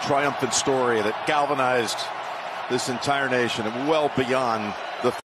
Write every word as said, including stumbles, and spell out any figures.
triumphant story that galvanized this entire nation and well beyond the